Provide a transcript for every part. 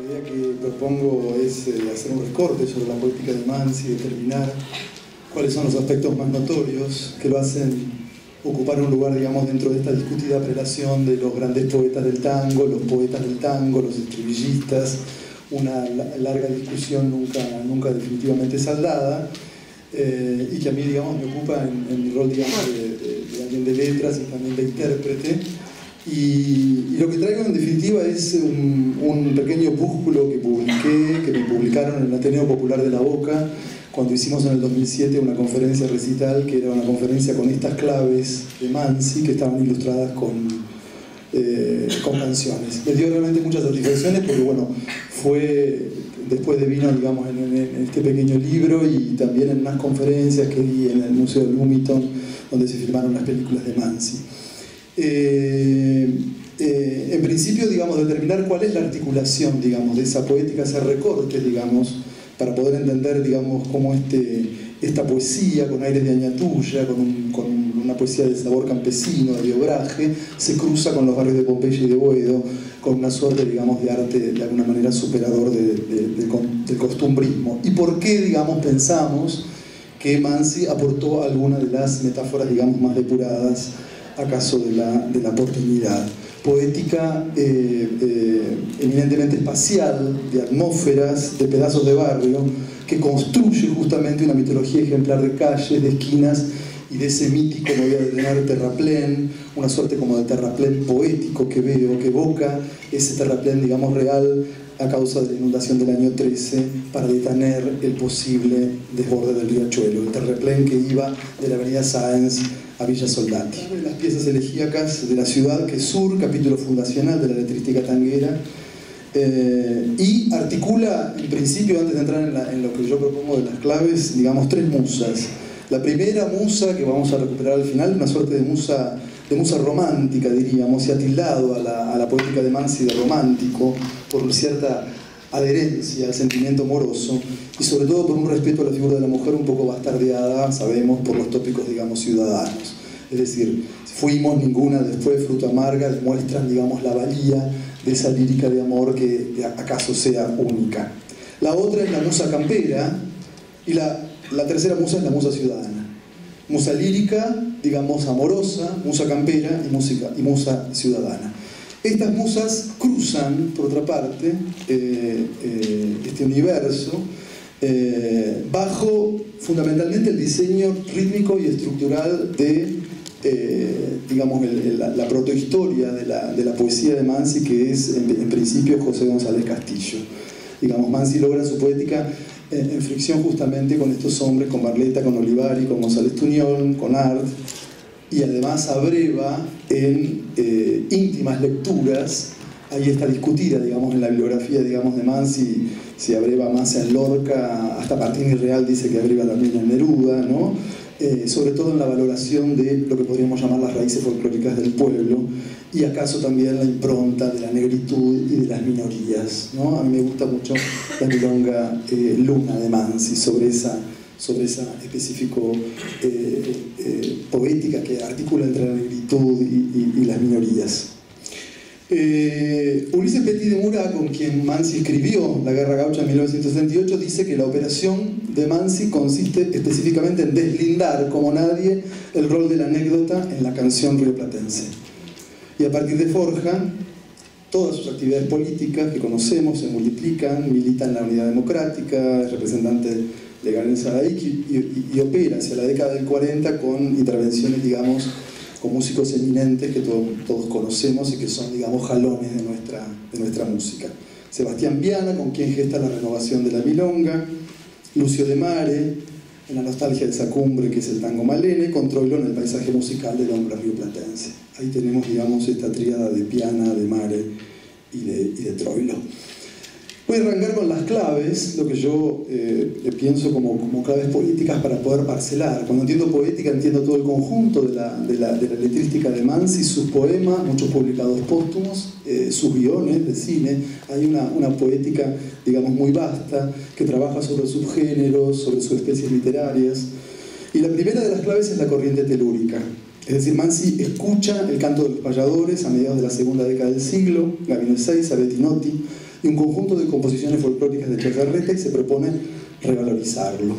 idea que propongo es hacer un recorte sobre la poética de Mansi, determinar cuáles son los aspectos más notorios que lo hacen ocupar un lugar, digamos, dentro de esta discutida prelación de los grandes poetas del tango, los poetas del tango, los estribillistas, una larga discusión nunca definitivamente saldada, y que a mí, digamos, me ocupa en mi rol, digamos, de alguien de letras y también de intérprete. Y lo que traigo en definitiva es un pequeño opúsculo que me publicaron en el Ateneo Popular de La Boca cuando hicimos en el 2007 una conferencia recital, que era una conferencia con estas claves de Mansi que estaban ilustradas con canciones. Me dio realmente muchas satisfacciones porque, bueno, después vino, digamos, en este pequeño libro y también en unas conferencias que di en el Museo de Lumiton, donde se filmaron las películas de Mansi. En principio, digamos, determinar cuál es la articulación, digamos, de esa poética, ese recorte, digamos, para poder entender, digamos, cómo esta poesía con aires de Añatuya, con una poesía de sabor campesino, de obraje, se cruza con los barrios de Pompeya y de Boedo, con una suerte, digamos, de arte de alguna manera superador del costumbrismo. ¿Y por qué, digamos, pensamos que Mansi aportó alguna de las metáforas, digamos, más depuradas acaso de la porteñidad? Poética eminentemente espacial, de atmósferas, de pedazos de barrio, que construye justamente una mitología ejemplar de calles, de esquinas y de ese mítico, me voy a detener, terraplén, una suerte como de terraplén poético que veo, que evoca ese terraplén, digamos, real a causa de la inundación del año 13 para detener el posible desborde del riachuelo, el terraplén que iba de la avenida Sáenz a Villa Soldati. Las piezas elegíacas de la ciudad, que es Sur, capítulo fundacional de la letrística tanguera, y articula, en principio, antes de entrar en lo que yo propongo de las claves, digamos, tres musas. La primera musa, que vamos a recuperar al final, una suerte de musa romántica, diríamos, se ha tildado a la poética de Mansi de romántico, por cierta adherencia al sentimiento amoroso y sobre todo por un respeto a la figura de la mujer un poco bastardeada, sabemos, por los tópicos, digamos, ciudadanos. Es decir, fuimos, ninguna, después, fruta amarga, demuestran, digamos, la valía de esa lírica de amor que acaso sea única. La otra es la musa campera y la tercera musa es la musa ciudadana. Musa lírica, digamos, amorosa, musa campera y musa ciudadana. Estas musas cruzan, por otra parte, este universo bajo fundamentalmente el diseño rítmico y estructural de, digamos, la protohistoria de la poesía de Mansi, que es en principio José González Castillo. Digamos, Mansi logra su poética en fricción justamente con estos hombres, con Barletta, con Olivari, con González Tuñón, con Art, y además abreva en íntimas lecturas. Ahí está discutida, digamos, en la bibliografía, digamos, de Mansi, si abreva más en Lorca, hasta Martín Real dice que abreva también en Neruda, ¿no? Sobre todo en la valoración de lo que podríamos llamar las raíces folclóricas del pueblo, y acaso también la impronta de la negritud y de las minorías, ¿no? A mí me gusta mucho la milonga Luna de Mansi, sobre esa específico poética que articula entre la negritud y las minorías. Ulises Petit de Murat, con quien Mansi escribió La Guerra Gaucha en 1968, dice que la operación de Mansi consiste específicamente en deslindar como nadie el rol de la anécdota en la canción rioplatense. Y a partir de Forja, todas sus actividades políticas que conocemos se multiplican, milita en la Unidad Democrática, es representante legal en Sadaik y opera hacia la década del 40 con intervenciones, digamos, con músicos eminentes que todos conocemos y que son, digamos, jalones de nuestra música. Sebastián Viana, con quien gesta la renovación de la milonga, Lucio de Mare, en la nostalgia de esa cumbre que es el tango malene, con Troilo en el paisaje musical del hombre rioplatense. Ahí tenemos, digamos, esta tríada de Viana, de Mare y de Troilo. Voy a arrancar con las claves, lo que yo pienso como claves políticas para poder parcelar. Cuando entiendo poética entiendo todo el conjunto de la letrística de Mansi, sus poemas, muchos publicados póstumos, sus guiones de cine. Hay una poética, digamos, muy vasta, que trabaja sobre subgéneros, sobre subespecies literarias. Y la primera de las claves es la corriente telúrica. Es decir, Mansi escucha el canto de los payadores a mediados de la segunda década del siglo, Gabino Ezeiza, Bettinotti, y un conjunto de composiciones folclóricas de Chazarreta y se propone revalorizarlo.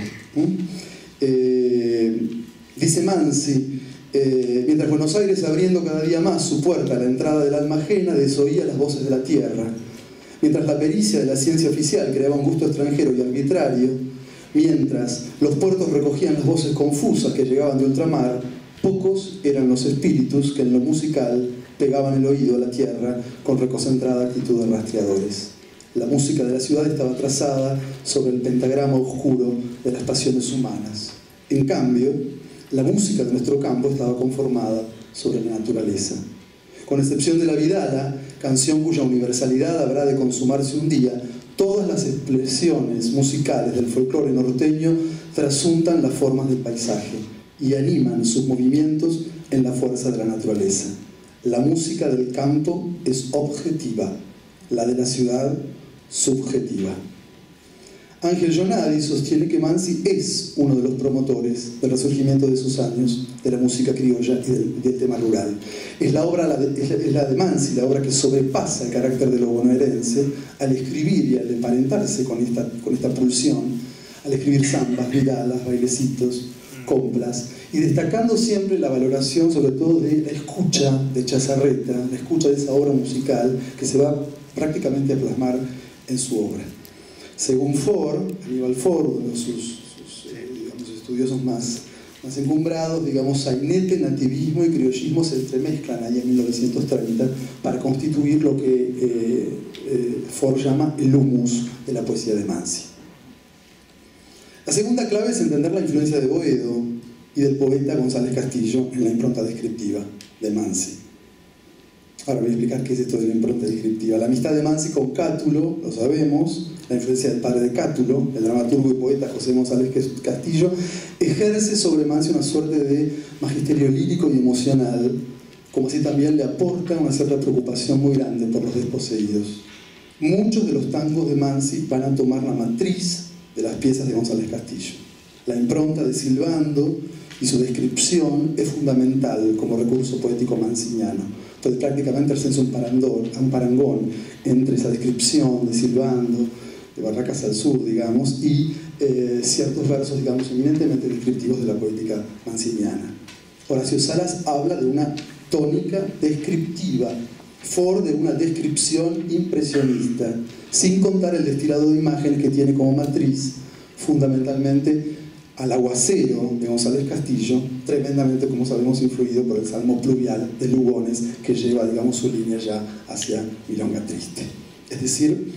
Dice Mansi, mientras Buenos Aires, abriendo cada día más su puerta a la entrada del alma ajena, desoía las voces de la tierra. Mientras la pericia de la ciencia oficial creaba un gusto extranjero y arbitrario, mientras los puertos recogían las voces confusas que llegaban de ultramar, pocos eran los espíritus que en lo musical pegaban el oído a la tierra con reconcentrada actitud de rastreadores. La música de la ciudad estaba trazada sobre el pentagrama oscuro de las pasiones humanas. En cambio, la música de nuestro campo estaba conformada sobre la naturaleza. Con excepción de la Vidala, canción cuya universalidad habrá de consumarse un día, todas las expresiones musicales del folclore norteño trasuntan las formas del paisaje y animan sus movimientos en la fuerza de la naturaleza. La música del campo es objetiva, la de la ciudad subjetiva. Ángel Jonadi sostiene que Mansi es uno de los promotores del resurgimiento de sus años de la música criolla y del tema rural. Es la de Mansi, la obra que sobrepasa el carácter de lo bonaerense al escribir y al emparentarse con esta pulsión, al escribir zambas, vidalas, bailecitos, coplas, y destacando siempre la valoración sobre todo de la escucha de Chazarreta, la escucha de esa obra musical que se va prácticamente a plasmar en su obra. Según Ford, Aníbal Ford, uno de sus estudiosos más encumbrados, sainete, nativismo y criollismo se entremezclan ahí en 1930 para constituir lo que Ford llama el humus de la poesía de Mansi. La segunda clave es entender la influencia de Boedo y del poeta González Castillo en la impronta descriptiva de Mansi. Ahora voy a explicar qué es esto de la impronta descriptiva. La amistad de Mansi con Cátulo, lo sabemos, la influencia del padre de Cátulo, el dramaturgo y poeta José González Castillo, ejerce sobre Mansi una suerte de magisterio lírico y emocional, como si también le aporta una cierta preocupación muy grande por los desposeídos. Muchos de los tangos de Mansi van a tomar la matriz de las piezas de González Castillo. La impronta de Silbando y su descripción es fundamental como recurso poético mansiniano. Entonces prácticamente hacerse un parangón entre esa descripción de Silbando, de Barracas al Sur, y ciertos versos, eminentemente descriptivos de la poética mansiniana. Horacio Salas habla de una tónica descriptiva, Ford de una descripción impresionista, sin contar el destilado de imágenes que tiene como matriz fundamentalmente al aguacero de González Castillo, tremendamente, como sabemos, influido por el salmo pluvial de Lugones, que lleva, su línea ya hacia Milonga Triste. Es decir,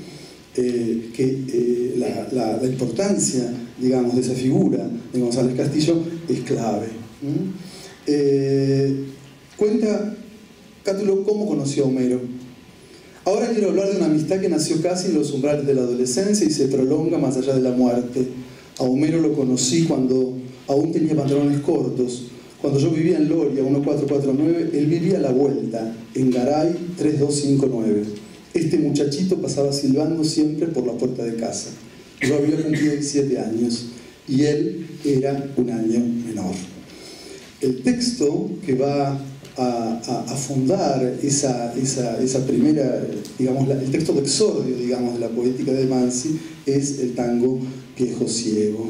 que la importancia, de esa figura de González Castillo es clave. Cuenta Cátulo cómo conoció a Homero. Ahora quiero hablar de una amistad que nació casi en los umbrales de la adolescencia y se prolonga más allá de la muerte. A Homero lo conocí cuando aún tenía pantalones cortos. Cuando yo vivía en Loria, 1449, él vivía a la vuelta, en Garay 3259. Este muchachito pasaba silbando siempre por la puerta de casa. Yo había cumplido 17 años y él era un año menor. El texto que va a fundar esa primera, el texto de exordio, de la poética de Mansi, es el tango Viejo Ciego.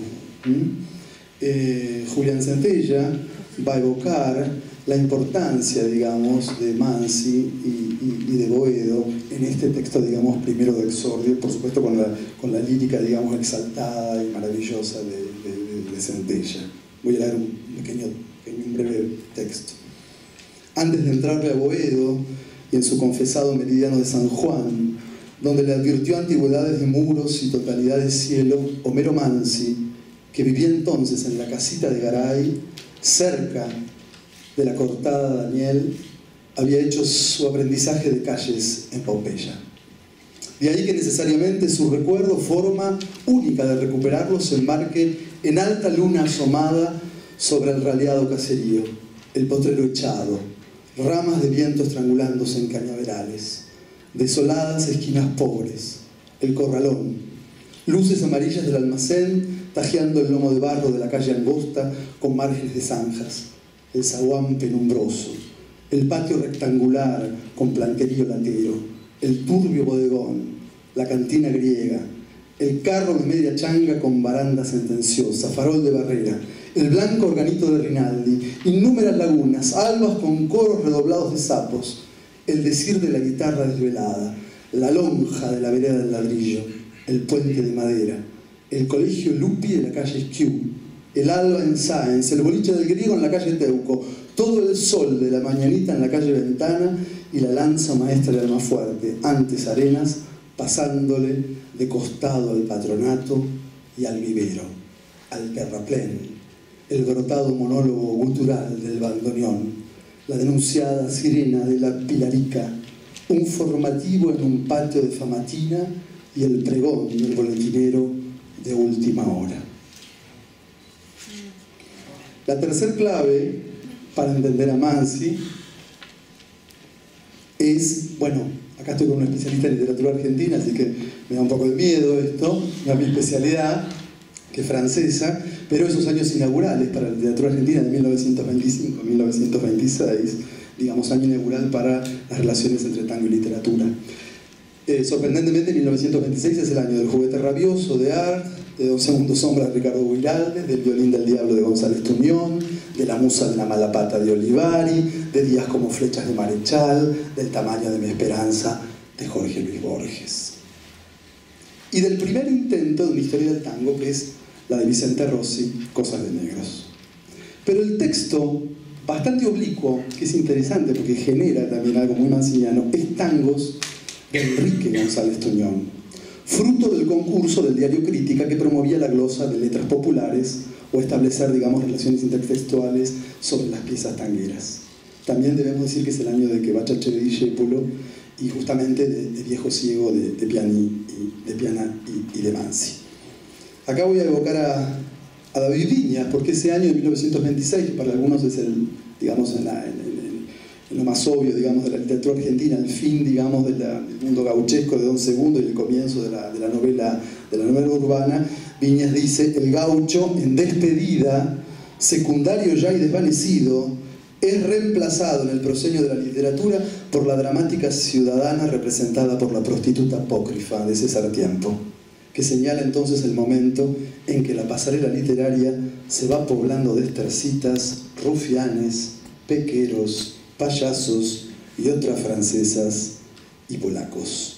Julián Centella va a evocar la importancia, de Mansi y de Boedo en este texto, primero de exordio, por supuesto con la lírica, exaltada y maravillosa de Centella. Voy a leer un breve texto. Antes de entrarle a Boedo y en su confesado meridiano de San Juan, donde le advirtió antigüedades de muros y totalidad de cielo, Homero Mansi, que vivía entonces en la casita de Garay, cerca de la cortada Daniel, había hecho su aprendizaje de calles en Pompeya. De ahí que necesariamente su recuerdo, forma única de recuperarlo, se embarque en alta luna asomada sobre el raleado caserío, el potrero echado, ramas de viento estrangulándose en cañaverales, desoladas esquinas pobres, el corralón, luces amarillas del almacén tajeando el lomo de barro de la calle angosta con márgenes de zanjas, el zaguán penumbroso, el patio rectangular con planquerío latero, el turbio bodegón, la cantina griega, el carro de media changa con baranda sentenciosa, farol de barrera, el blanco organito de Rinaldi, innúmeras lagunas, albas con coros redoblados de sapos, el decir de la guitarra desvelada, la lonja de la vereda del ladrillo, el puente de madera, el colegio Lupi de la calle Esquiú, el alba en Sáenz, el boliche del griego en la calle Teuco, todo el sol de la mañanita en la calle Ventana y la lanza maestra de Almafuerte, antes Arenas, pasándole de costado al Patronato y al vivero, al terraplén, el brotado monólogo gutural del bandoneón, la denunciada sirena de la Pilarica, un formativo en un patio de Famatina y el pregón del boletinero de última hora. La tercer clave para entender a Mansi es, bueno, acá estoy con un especialista en literatura argentina, así que me da un poco de miedo esto, no es mi especialidad, que es francesa, pero esos años inaugurales para la literatura argentina de 1925 1926, digamos, año inaugural para las relaciones entre tango y literatura. Sorprendentemente, 1926 es el año del juguete rabioso de Art, de Dos segundos sombras de Ricardo Guiraldes, del violín del diablo de González Tuñón, de la musa de la mala pata de Olivari, de días como flechas de Marechal, del tamaño de mi esperanza de Jorge Luis Borges. Y del primer intento de una historia del tango, que es la de Vicente Rossi, Cosas de Negros. Pero el texto, bastante oblicuo, que es interesante porque genera también algo muy manciniano, es Tangos de Enrique González Tuñón, fruto del concurso del diario Crítica que promovía la glosa de letras populares o establecer, digamos, relaciones intertextuales sobre las piezas tangueras. También debemos decir que es el año de que Bachache de Discépolo y justamente de Viejo Ciego de Piana y de Mansi. Acá voy a evocar a David Viñas, porque ese año de 1926, que para algunos es el, digamos, en lo más obvio, digamos, de la literatura argentina, el fin, digamos, del mundo gauchesco de Don Segundo y el comienzo de la novela urbana, Viñas dice: el gaucho en despedida, secundario ya y desvanecido, es reemplazado en el proscenio de la literatura por la dramática ciudadana representada por la prostituta apócrifa de César Tiempo, que señala entonces el momento en que la pasarela literaria se va poblando de estercitas, rufianes, pequeros, payasos y otras francesas y polacos.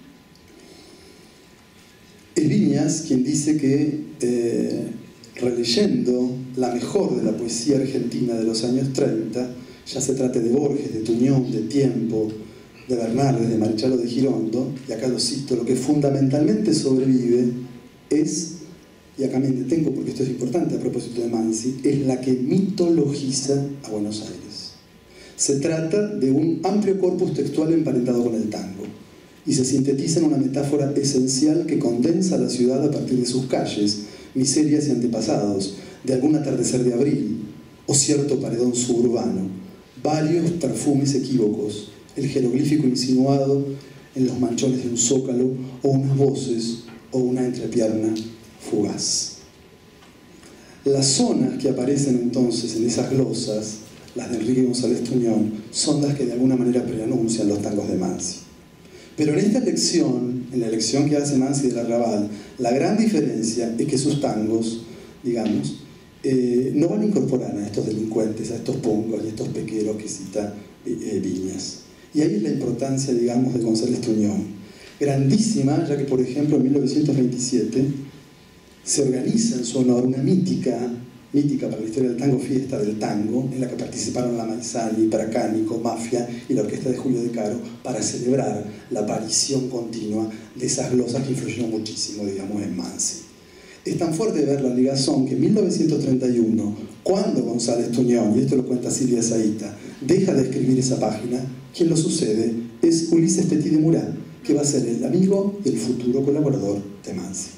Es Viñas quien dice que, releyendo la mejor de la poesía argentina de los años 30, ya se trate de Borges, de Tuñón, de Tiempo, de Bernardes, de Marechal o de Girondo, y acá lo cito, lo que fundamentalmente sobrevive es, y acá me detengo porque esto es importante a propósito de Mansi, es la que mitologiza a Buenos Aires. Se trata de un amplio corpus textual emparentado con el tango, y se sintetiza en una metáfora esencial que condensa la ciudad a partir de sus calles, miserias y antepasados, de algún atardecer de abril, o cierto paredón suburbano, varios perfumes equívocos, el jeroglífico insinuado en los manchones de un zócalo, o unas voces, o una entrepierna fugaz. Las zonas que aparecen entonces en esas glosas, las de Enrique González Tuñón, son las que de alguna manera preanuncian los tangos de Mansi. Pero en esta elección, en la elección que hace Mansi del Arrabal, la gran diferencia es que sus tangos, digamos, no van a incorporar a estos delincuentes, a estos pongos y a estos pequeros que cita Viñas. Y ahí es la importancia, digamos, de González Tuñón. Grandísima, ya que, por ejemplo, en 1927 se organiza en su honor una mítica para la historia del tango, fiesta del tango, en la que participaron la Maizani, Bracánico, Mafia y la orquesta de Julio De Caro, para celebrar la aparición continua de esas glosas que influyeron muchísimo, digamos, en Mansi. Es tan fuerte ver la ligazón que en 1931, cuando González Tuñón, y esto lo cuenta Silvia Zaita, deja de escribir esa página, quien lo sucede es Ulises Petit de Murat, que va a ser el amigo y el futuro colaborador de Mansi.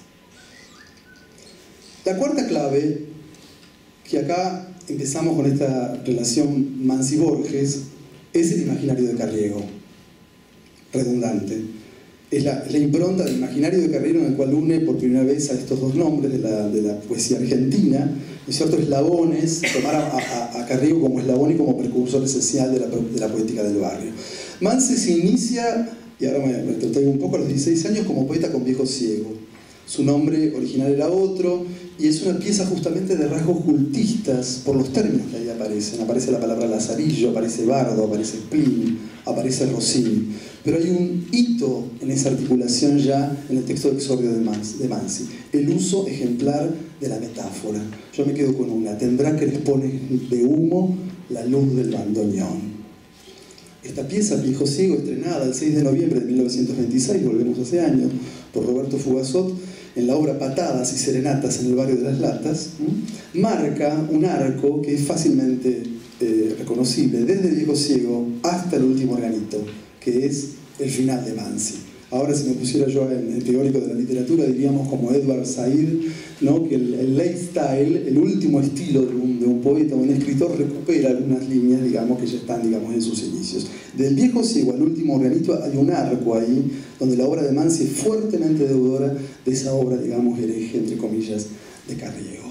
La cuarta clave, que acá empezamos con esta relación Mansi-Borges, es el imaginario de Carriego, redundante. Es la impronta del imaginario de Carriego en el cual une por primera vez a estos dos nombres de la poesía argentina, ¿no es cierto? Eslabones, tomar a Carriego como eslabón y como precursor esencial de la poética del barrio. Mansi se inicia y ahora me traigo un poco a los 16 años como poeta con viejo ciego. Su nombre original era otro, y es una pieza justamente de rasgos cultistas por los términos que ahí aparecen. Aparece la palabra lazarillo, aparece bardo, aparece spleen, aparece Rossini. Pero hay un hito en esa articulación ya en el texto de Exordio de Mansi, el uso ejemplar de la metáfora. Yo me quedo con una: tendrá crespones de humo la luz del bandoneón. Esta pieza, Viejo Ciego, estrenada el 6 de noviembre de 1926, volvemos hace años, por Roberto Fugazot, en la obra Patadas y Serenatas en el barrio de Las Latas, marca un arco que es fácilmente reconocible, desde Viejo Ciego hasta el último organito, que es el final de Mansi. Ahora, si me pusiera yo en teórico de la literatura, diríamos como Edward Said, ¿no? Que el late style, el último estilo de un poeta o un escritor, recupera algunas líneas, digamos, que ya están, digamos, en sus inicios. Del Viejo Ciego al último organito hay un arco ahí, donde la obra de Mansi es fuertemente deudora de esa obra, digamos, hereje, entre comillas, de Carriego.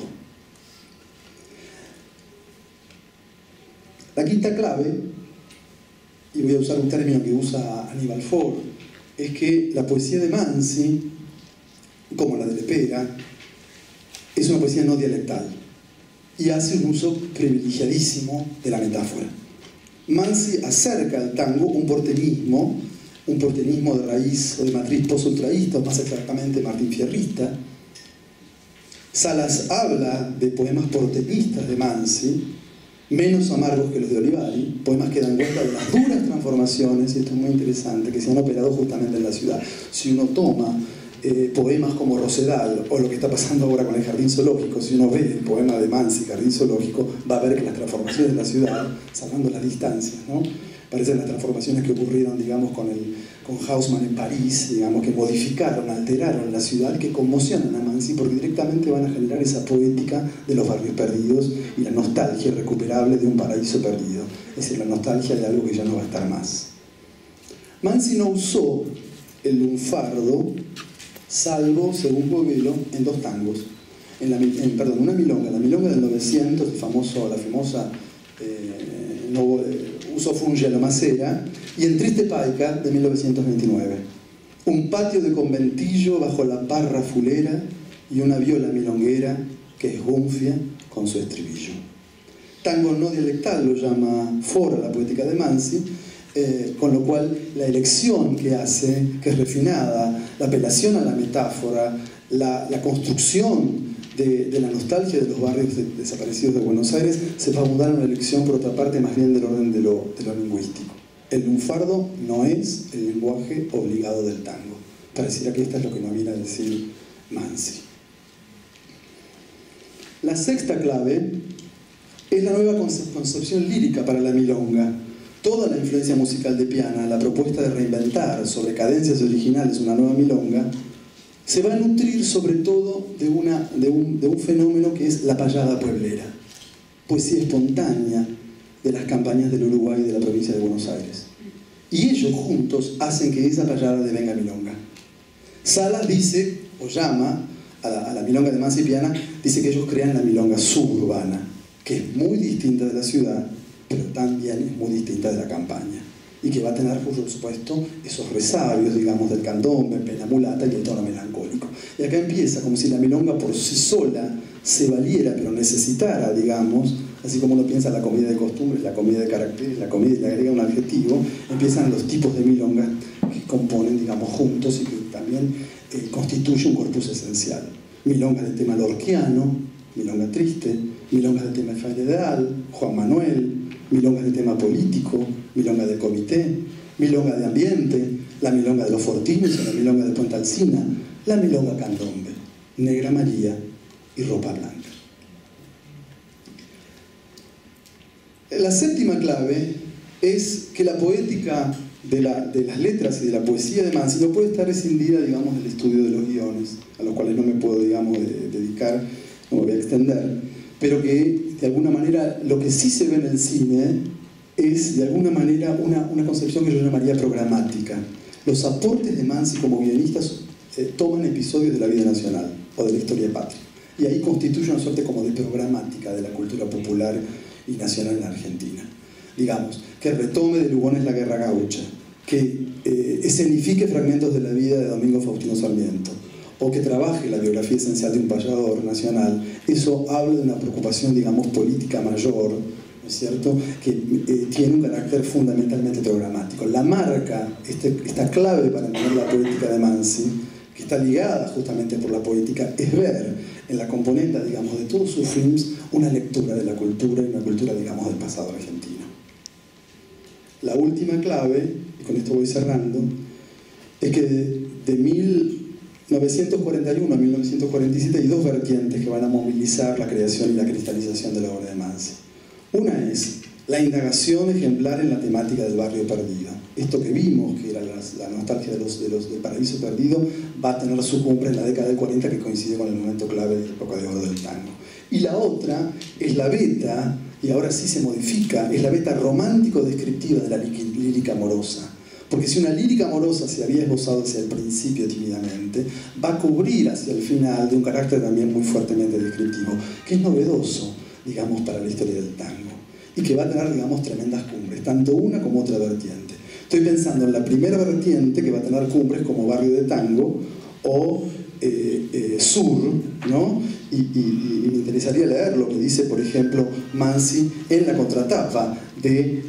La quinta clave, y voy a usar un término que usa Aníbal Ford, es que la poesía de Mansi, como la de Lepera, es una poesía no dialectal y hace un uso privilegiadísimo de la metáfora. Mansi acerca al tango un porteñismo de raíz o de matriz post-ultraísta, o más exactamente martinfierrista. Salas habla de poemas porteñistas de Mansi, menos amargos que los de Olivari, poemas que dan cuenta de las duras transformaciones, y esto es muy interesante, que se han operado justamente en la ciudad. Si uno toma poemas como Rosedal, o lo que está pasando ahora con el Jardín Zoológico, si uno ve el poema de Mansi, Jardín Zoológico, va a ver que las transformaciones de la ciudad, salvando las distancias, ¿no? Parecen las transformaciones que ocurrieron, digamos, con Haussmann en París, digamos, que modificaron, alteraron la ciudad, que conmocionan a Mansi porque directamente van a generar esa poética de los barrios perdidos y la nostalgia irrecuperable de un paraíso perdido, es decir, la nostalgia de algo que ya no va a estar más. Mansi no usó el lunfardo, salvo, según Boguelo, en dos tangos, una milonga, la milonga del 900, la famosa Uso funge la macera, y en Triste Paica de 1929. Un patio de conventillo bajo la parra fulera y una viola milonguera que esgunfia con su estribillo. Tango no dialectal lo llama Fora la poética de Mansi, con lo cual la elección que hace, que es refinada, la apelación a la metáfora, la construcción de la nostalgia de los barrios desaparecidos de Buenos Aires, se va a mudar a una elección, por otra parte, más bien del orden de lo lingüístico. El lunfardo no es el lenguaje obligado del tango. Pareciera que esta es lo que nos viene a decir Mansi. La sexta clave es la nueva concepción lírica para la milonga. Toda la influencia musical de Piana, la propuesta de reinventar sobre cadencias originales una nueva milonga, se va a nutrir sobre todo de un fenómeno que es la payada pueblera, poesía espontánea de las campañas del Uruguay y de la provincia de Buenos Aires. Y ellos juntos hacen que esa payada devenga milonga. Salas dice, o llama a la milonga de Mansi y Piana, dice que ellos crean la milonga suburbana, que es muy distinta de la ciudad, pero también es muy distinta de la campaña, y que va a tener, por supuesto, esos resabios, digamos, del candombe, pena mulata y el tono melancólico. Y acá empieza como si la milonga por sí sola se valiera, pero necesitara, digamos, así como uno piensa la comida de costumbres, la comida de caracteres, la comida y le agrega un adjetivo, empiezan los tipos de milongas que componen, digamos, juntos y que también constituye un corpus esencial. Milongas del tema lorquiano, milonga triste, milongas del tema federal, Juan Manuel, milongas del tema político, milonga del comité, milonga de ambiente, la milonga de los Fortines, la milonga de Puente Alsina, la milonga candombe, Negra María y Ropa Blanca. La séptima clave es que la poética de las letras y de la poesía de Mansi no puede estar escindida, digamos, del estudio de los guiones, a los cuales no me puedo, digamos, dedicar, no me voy a extender, pero que de alguna manera lo que sí se ve en el cine es de alguna manera una concepción que yo llamaría programática. Los aportes de Mansi como guionistas toman episodios de la vida nacional o de la historia patria, y ahí constituye una suerte como de programática de la cultura popular y nacional en la Argentina. Digamos, que retome de Lugones la Guerra Gaucha, que escenifique fragmentos de la vida de Domingo Faustino Sarmiento, o que trabaje la biografía esencial de un payador nacional, eso habla de una preocupación, digamos, política mayor, ¿no es cierto?, que tiene un carácter fundamentalmente programático. La marca, esta clave para entender la poética de Mansi, que está ligada justamente por la poética, es ver en la componente, digamos, de todos sus films una lectura de la cultura y una cultura, digamos, del pasado argentino. La última clave, y con esto voy cerrando, es que de 1941 a 1947 hay dos vertientes que van a movilizar la creación y la cristalización de la obra de Mansi. Una es la indagación ejemplar en la temática del barrio perdido. Esto que vimos, que era la nostalgia del paraíso perdido, va a tener su cumbre en la década del 40, que coincide con el momento clave de la época de oro del tango. Y la otra es la beta, y ahora sí se modifica, es la beta romántico-descriptiva de la lírica amorosa. Porque si una lírica amorosa se había esbozado hacia el principio tímidamente, va a cubrir hacia el final de un carácter también muy fuertemente descriptivo, que es novedoso, digamos, para la historia del tango, y que va a tener, digamos, tremendas cumbres, tanto una como otra vertiente. Estoy pensando en la primera vertiente, que va a tener cumbres como Barrio de Tango o Sur, ¿no? Y me interesaría leer lo que dice, por ejemplo, Mansi en la contratapa de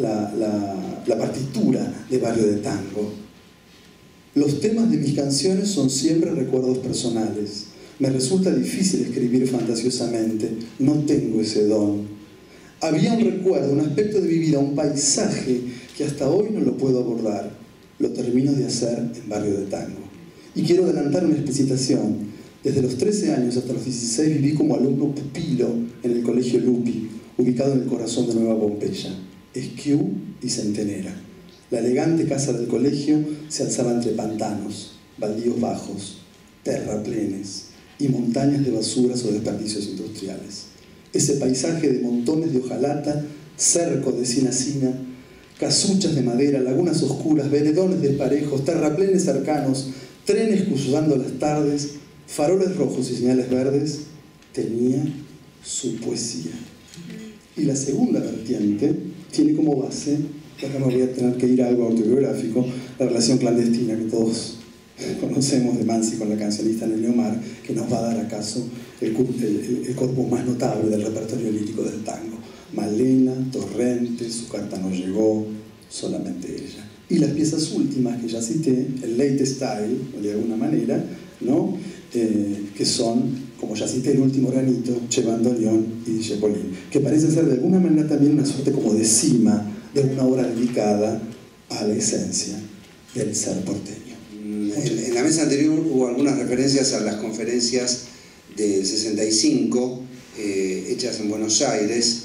la partitura de Barrio de Tango. Los temas de mis canciones son siempre recuerdos personales. Me resulta difícil escribir fantasiosamente, no tengo ese don. Había un recuerdo, un aspecto de mi vida, un paisaje que hasta hoy no lo puedo abordar. Lo termino de hacer en Barrio de Tango. Y quiero adelantar una explicitación. Desde los 13 años hasta los 16 viví como alumno pupilo en el Colegio Lupi, ubicado en el corazón de Nueva Pompeya, Esquiú y Centenera. La elegante casa del colegio se alzaba entre pantanos, baldíos bajos, terraplenes y montañas de basuras o desperdicios industriales. Ese paisaje de montones de hojalata, cerco de cinacina, casuchas de madera, lagunas oscuras, veredones desparejos, terraplenes cercanos, trenes cruzando las tardes, faroles rojos y señales verdes, tenía su poesía. Y la segunda vertiente tiene como base, acá me voy a tener que ir a algo autobiográfico, la relación clandestina que todos conocemos de Mansi con la cancionista Nelly Omar, que nos va a dar acaso el corpus más notable del repertorio lírico del tango. Malena, Torrente, Su carta no llegó, Solamente ella. Y las piezas últimas que ya cité, el late style, de alguna manera, ¿no? Que son, como ya cité, El último granito, Che Bandoneón y Cepolín, que parece ser de alguna manera también una suerte como de cima de una obra dedicada a la esencia del ser porteño. En la mesa anterior hubo algunas referencias a las conferencias del 65 hechas en Buenos Aires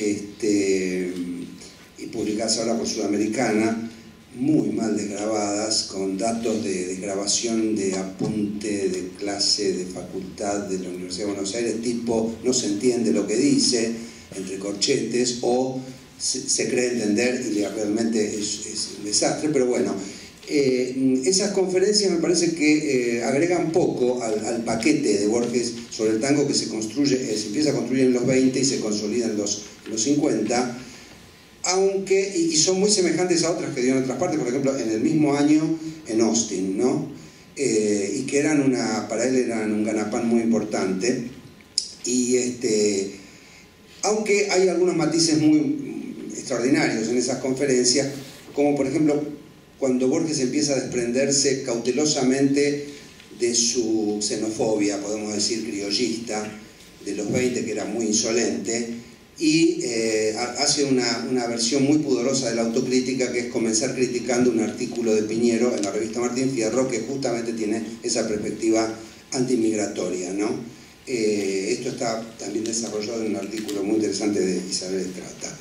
y publicadas ahora por Sudamericana, muy mal desgrabadas, con datos de desgrabación de apunte de clase de facultad de la Universidad de Buenos Aires, tipo no se entiende lo que dice, entre corchetes, o se cree entender y realmente es un desastre. Pero bueno, esas conferencias me parece que agregan poco al paquete de Borges sobre el tango, que se construye, se empieza a construir en los 20 y se consolida en los 50, aunque, y son muy semejantes a otras que dio en otras partes, por ejemplo, en el mismo año en Austin, ¿no? Y que para él eran un ganapán muy importante. Y aunque hay algunos matices muy extraordinarios en esas conferencias, como por ejemplo cuando Borges empieza a desprenderse cautelosamente de su xenofobia, podemos decir criollista, de los 20, que era muy insolente, y hace una versión muy pudorosa de la autocrítica, que es comenzar criticando un artículo de Piñero en la revista Martín Fierro, que justamente tiene esa perspectiva antimigratoria, ¿no? Esto está también desarrollado en un artículo muy interesante de Isabel Estrata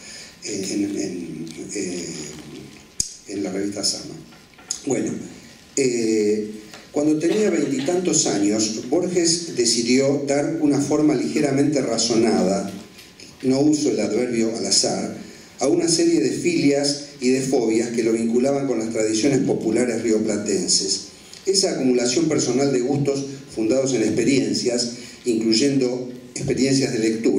en la revista Sama. Bueno, cuando tenía 20 y tantos años, Borges decidió dar una forma ligeramente razonada, no uso el adverbio al azar, a una serie de filias y de fobias que lo vinculaban con las tradiciones populares rioplatenses. Esa acumulación personal de gustos fundados en experiencias, incluyendo experiencias de lectura,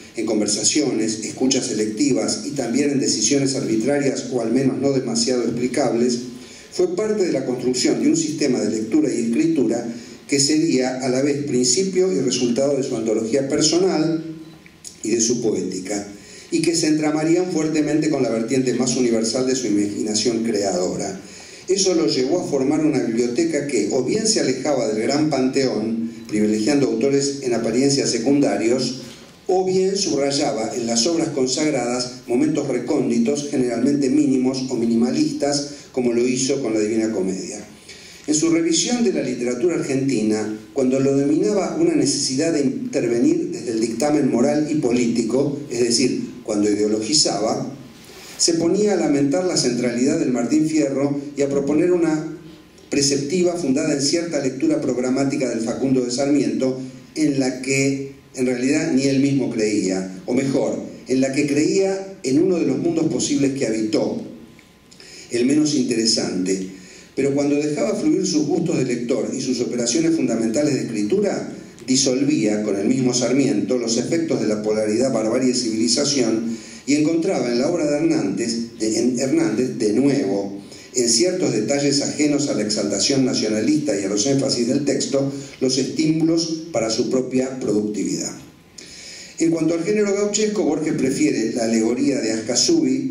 en conversaciones, escuchas selectivas y también en decisiones arbitrarias o al menos no demasiado explicables, fue parte de la construcción de un sistema de lectura y escritura que sería a la vez principio y resultado de su antología personal y de su poética, y que se entramarían fuertemente con la vertiente más universal de su imaginación creadora. Eso lo llevó a formar una biblioteca que o bien se alejaba del gran panteón, privilegiando autores en apariencia secundarios, o bien subrayaba en las obras consagradas momentos recónditos, generalmente mínimos o minimalistas, como lo hizo con la Divina Comedia. En su revisión de la literatura argentina, cuando lo dominaba una necesidad de intervenir desde el dictamen moral y político, es decir, cuando ideologizaba, se ponía a lamentar la centralidad del Martín Fierro y a proponer una preceptiva fundada en cierta lectura programática del Facundo de Sarmiento, en la que en realidad ni él mismo creía, o mejor, en la que creía en uno de los mundos posibles que habitó, el menos interesante, pero cuando dejaba fluir sus gustos de lector y sus operaciones fundamentales de escritura, disolvía, con el mismo Sarmiento, los efectos de la polaridad barbarie y civilización y encontraba en la obra de Hernández, de nuevo, en ciertos detalles ajenos a la exaltación nacionalista y a los énfasis del texto, los estímulos para su propia productividad. En cuanto al género gauchesco, Borges prefiere la alegría de Ascasubi,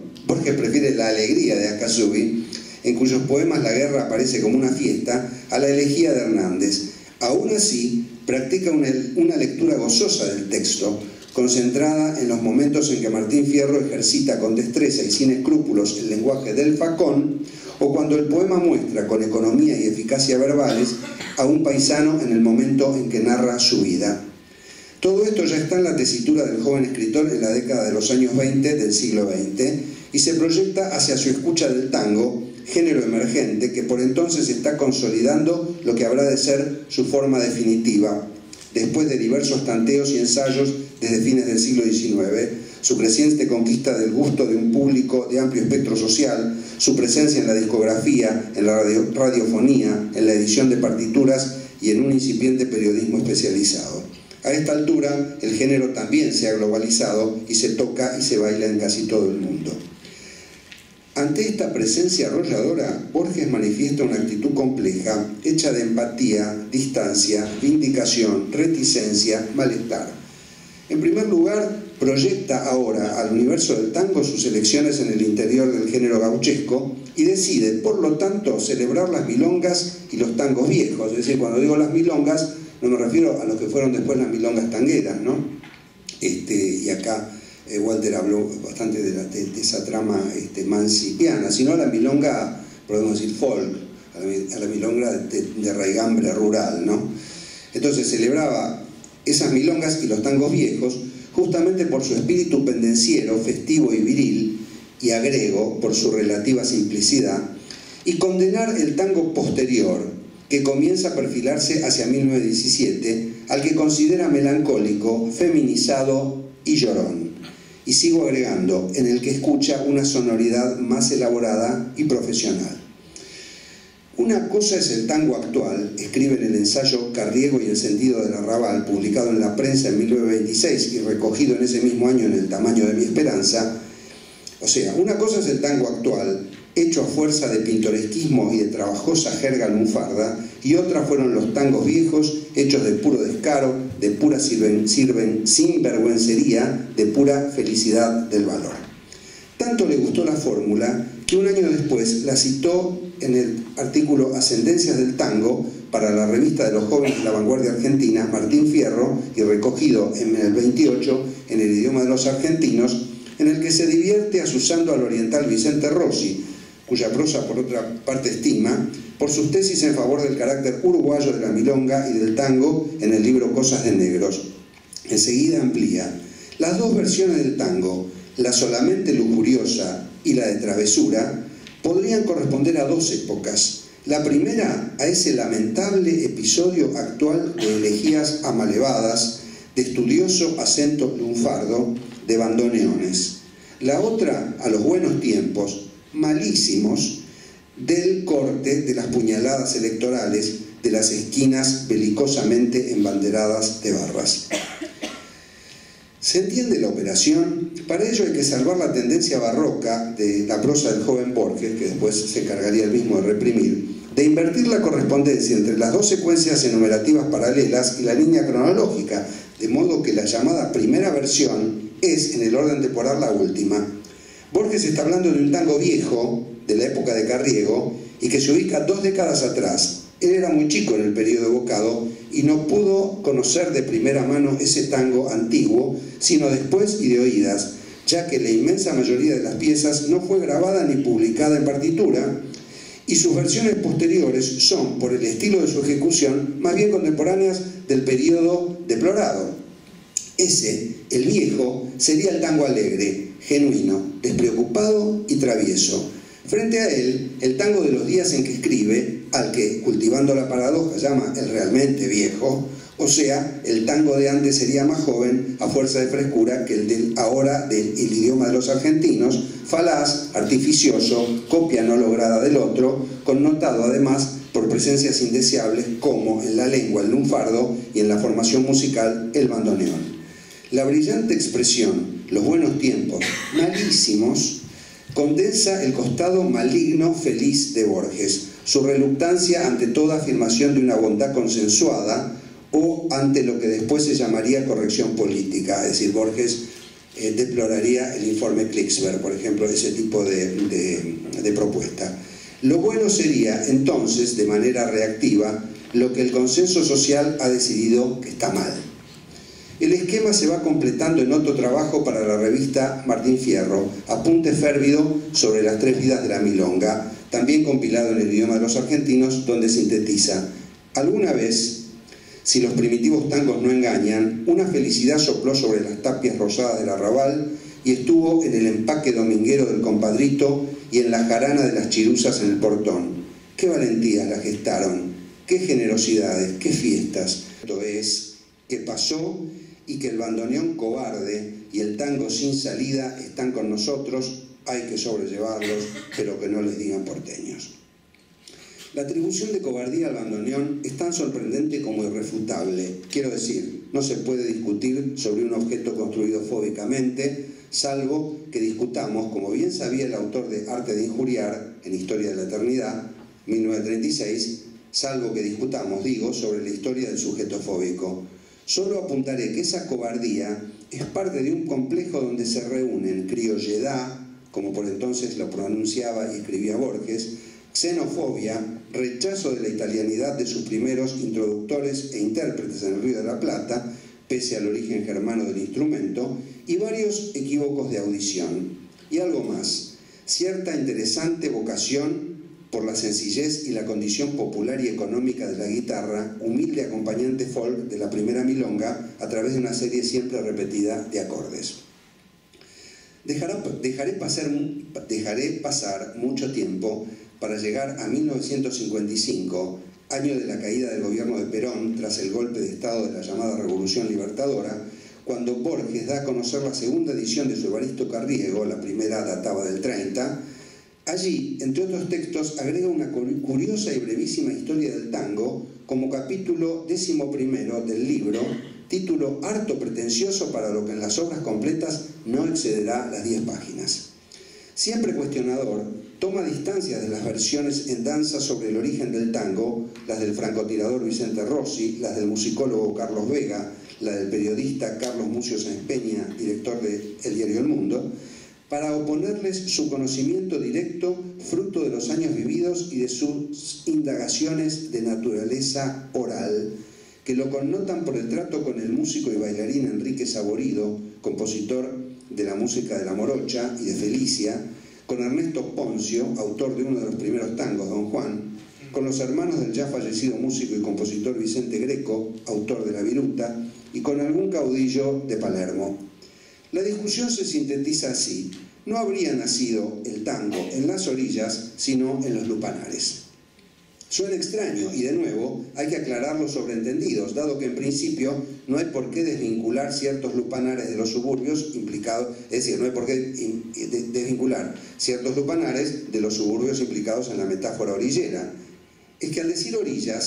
en cuyos poemas la guerra aparece como una fiesta, a la elegía de Hernández. Aún así, practica una lectura gozosa del texto, concentrada en los momentos en que Martín Fierro ejercita con destreza y sin escrúpulos el lenguaje del facón, o cuando el poema muestra con economía y eficacia verbales a un paisano en el momento en que narra su vida. Todo esto ya está en la tesitura del joven escritor en la década de los años 20 del siglo XX y se proyecta hacia su escucha del tango, género emergente que por entonces está consolidando lo que habrá de ser su forma definitiva, después de diversos tanteos y ensayos desde fines del siglo XIX, su creciente conquista del gusto de un público de amplio espectro social, su presencia en la discografía, en la radiofonía, en la edición de partituras y en un incipiente periodismo especializado. A esta altura, el género también se ha globalizado y se toca y se baila en casi todo el mundo. Ante esta presencia arrolladora, Borges manifiesta una actitud compleja, hecha de empatía, distancia, vindicación, reticencia, malestar. En primer lugar, proyecta ahora al universo del tango sus elecciones en el interior del género gauchesco y decide, por lo tanto, celebrar las milongas y los tangos viejos. Es decir, cuando digo las milongas, no me refiero a lo que fueron después las milongas tangueras, ¿no? Y acá Walter habló bastante de esa trama mancipiana, sino a la milonga, podemos decir folk, a la milonga de raigambre rural, ¿no? Entonces celebraba esas milongas y los tangos viejos justamente por su espíritu pendenciero, festivo y viril, y agrego, por su relativa simplicidad, y condenar el tango posterior, que comienza a perfilarse hacia 1917, al que considera melancólico, feminizado y llorón. Y sigo agregando, en el que escucha una sonoridad más elaborada y profesional. Una cosa es el tango actual, escribe en el ensayo Carriego y el sentido del arrabal, publicado en la prensa en 1926 y recogido en ese mismo año en El tamaño de mi esperanza. O sea, una cosa es el tango actual, hecho a fuerza de pintoresquismo y de trabajosa jerga lunfarda, y otra fueron los tangos viejos, hechos de puro descaro, de pura sinvergüencería, de pura felicidad del valor. Tanto le gustó la fórmula que un año después la citó en el artículo Ascendencias del Tango para la revista de los jóvenes de la vanguardia argentina, Martín Fierro, y recogido en el 28 en el idioma de los argentinos, en el que se divierte asusando al oriental Vicente Rossi, cuya prosa por otra parte estima, por sus tesis en favor del carácter uruguayo de la milonga y del tango en el libro Cosas de Negros. Enseguida amplía: las dos versiones del tango, la solamente lujuriosa y la de travesura, podrían corresponder a dos épocas. La primera, a ese lamentable episodio actual de elegías amalevadas, de estudioso acento lunfardo, de bandoneones. La otra, a los buenos tiempos, malísimos, del corte de las puñaladas electorales de las esquinas belicosamente embanderadas de barras. ¿Se entiende la operación? Para ello hay que salvar la tendencia barroca de la prosa del joven Borges, que después se encargaría él mismo de reprimir, de invertir la correspondencia entre las dos secuencias enumerativas paralelas y la línea cronológica, de modo que la llamada primera versión es, en el orden temporal, la última. Borges está hablando de un tango viejo, de la época de Carriego, y que se ubica 2 décadas atrás. Él era muy chico en el periodo evocado y no pudo conocer de primera mano ese tango antiguo, sino después y de oídas, ya que la inmensa mayoría de las piezas no fue grabada ni publicada en partitura, y sus versiones posteriores son, por el estilo de su ejecución, más bien contemporáneas del periodo deplorado. Ese, el viejo, sería el tango alegre, genuino, despreocupado y travieso. Frente a él, el tango de los días en que escribe, al que, cultivando la paradoja, llama el realmente viejo, o sea, el tango de antes sería más joven a fuerza de frescura que el del ahora del idioma de los argentinos, falaz, artificioso, copia no lograda del otro, connotado además por presencias indeseables como en la lengua el lunfardo y en la formación musical el bandoneón. La brillante expresión, los buenos tiempos, malísimos, condensa el costado maligno feliz de Borges, su reluctancia ante toda afirmación de una bondad consensuada o ante lo que después se llamaría corrección política, es decir, Borges deploraría el informe Klicksberg, por ejemplo, ese tipo de propuesta. Lo bueno sería, entonces, de manera reactiva, lo que el consenso social ha decidido que está mal. El esquema se va completando en otro trabajo para la revista Martín Fierro, Apunte Férvido sobre las 3 vidas de la milonga, también compilado en el idioma de los argentinos, donde sintetiza: alguna vez, si los primitivos tangos no engañan, una felicidad sopló sobre las tapias rosadas del arrabal y estuvo en el empaque dominguero del compadrito y en la jarana de las chiruzas en el portón. ¡Qué valentías la gestaron! ¡Qué generosidades! ¡Qué fiestas! Esto es, que pasó y que el bandoneón cobarde y el tango sin salida están con nosotros, hay que sobrellevarlos, pero que no les digan porteños. La atribución de cobardía al bandoneón es tan sorprendente como irrefutable. Quiero decir, no se puede discutir sobre un objeto construido fóbicamente, salvo que discutamos, como bien sabía el autor de Arte de Injuriar, en Historia de la Eternidad, 1936, salvo que discutamos, digo, sobre la historia del sujeto fóbico. Solo apuntaré que esa cobardía es parte de un complejo donde se reúnen criolledad, como por entonces lo pronunciaba y escribía Borges, xenofobia, rechazo de la italianidad de sus primeros introductores e intérpretes en el Río de la Plata, pese al origen germano del instrumento, y varios equívocos de audición. Y algo más, cierta interesante vocación por la sencillez y la condición popular y económica de la guitarra, humilde acompañante folk de la primera milonga a través de una serie siempre repetida de acordes. Dejaré pasar mucho tiempo para llegar a 1955, año de la caída del gobierno de Perón tras el golpe de Estado de la llamada Revolución Libertadora, cuando Borges da a conocer la segunda edición de su Evaristo Carriego, la primera databa del 30. Allí, entre otros textos, agrega una curiosa y brevísima historia del tango como capítulo 11º del libro, título harto pretencioso para lo que en las obras completas no excederá las 10 páginas. Siempre cuestionador, toma distancia de las versiones en danza sobre el origen del tango, las del francotirador Vicente Rossi, las del musicólogo Carlos Vega, la del periodista Carlos Mucio Sáenz Peña, director de El Diario El Mundo, para oponerles su conocimiento directo, fruto de los años vividos y de sus indagaciones de naturaleza oral, que lo connotan por el trato con el músico y bailarín Enrique Saborido, compositor de la música de La Morocha y de Felicia, con Ernesto Poncio, autor de uno de los primeros tangos, Don Juan, con los hermanos del ya fallecido músico y compositor Vicente Greco, autor de La Viruta, y con algún caudillo de Palermo. La discusión se sintetiza así: no habría nacido el tango en las orillas, sino en los lupanares. Suena extraño y, de nuevo, hay que aclarar los sobreentendidos, dado que en principio no hay por qué desvincular ciertos lupanares de los suburbios implicados, es decir, no hay por qué desvincular ciertos lupanares de los suburbios implicados en la metáfora orillera. Es que al decir orillas,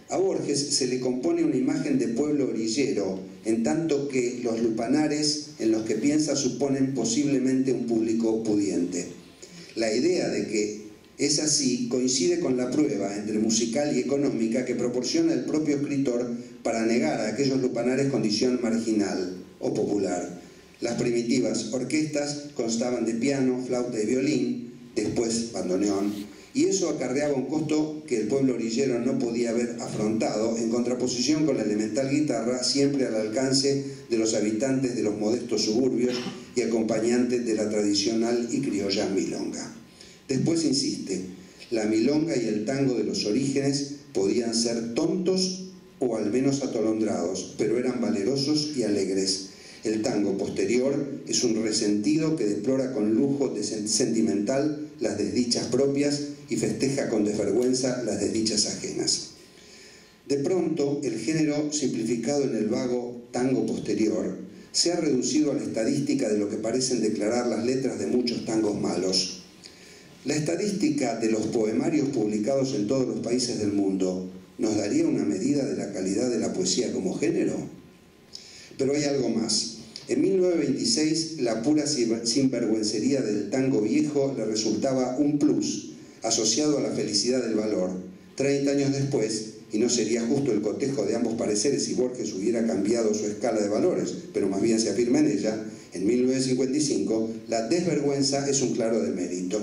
A Borges se le compone una imagen de pueblo orillero, en tanto que los lupanares en los que piensa suponen posiblemente un público pudiente. La idea de que es así coincide con la prueba entre musical y económica que proporciona el propio escritor para negar a aquellos lupanares condición marginal o popular. Las primitivas orquestas constaban de piano, flauta y violín, después bandoneón, y eso acarreaba un costo que el pueblo orillero no podía haber afrontado, en contraposición con la elemental guitarra siempre al alcance de los habitantes de los modestos suburbios y acompañantes de la tradicional y criolla milonga. Después insiste, la milonga y el tango de los orígenes podían ser tontos o al menos atolondrados, pero eran valerosos y alegres. El tango posterior es un resentido que deplora con lujo sentimental las desdichas propias y festeja con desvergüenza las desdichas ajenas. De pronto, el género simplificado en el vago tango posterior se ha reducido a la estadística de lo que parecen declarar las letras de muchos tangos malos. La estadística de los poemarios publicados en todos los países del mundo ¿nos daría una medida de la calidad de la poesía como género? Pero hay algo más. En 1926, la pura sinvergüencería del tango viejo le resultaba un plus, asociado a la felicidad del valor. 30 años después, y no sería justo el cotejo de ambos pareceres si Borges hubiera cambiado su escala de valores, pero más bien se afirma en ella, en 1955, la desvergüenza es un claro demérito.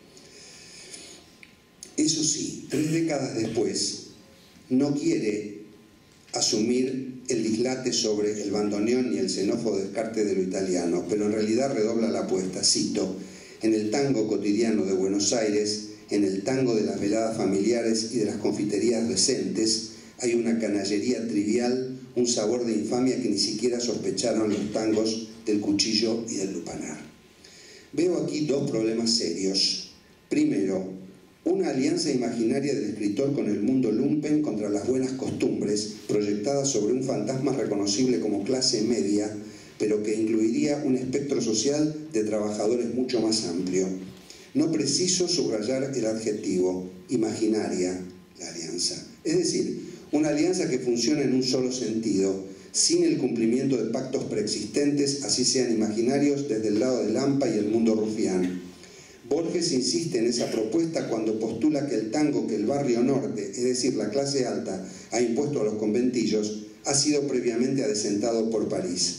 Eso sí, 3 décadas después, no quiere asumir el dislate sobre el bandoneón ni el xenófobo descarte de lo italiano, pero en realidad redobla la apuesta, cito, en el tango cotidiano de Buenos Aires, en el tango de las veladas familiares y de las confiterías decentes, hay una canallería trivial, un sabor de infamia que ni siquiera sospecharon los tangos del cuchillo y del lupanar. Veo aquí 2 problemas serios. Primero, una alianza imaginaria del escritor con el mundo lumpen contra las buenas costumbres, proyectada sobre un fantasma reconocible como clase media, pero que incluiría un espectro social de trabajadores mucho más amplio. No preciso subrayar el adjetivo, imaginaria, la alianza. Es decir, una alianza que funciona en un solo sentido, sin el cumplimiento de pactos preexistentes, así sean imaginarios, desde el lado del AMPA y el mundo rufián. Borges insiste en esa propuesta cuando postula que el tango que el barrio norte, es decir, la clase alta, ha impuesto a los conventillos, ha sido previamente adecentado por París.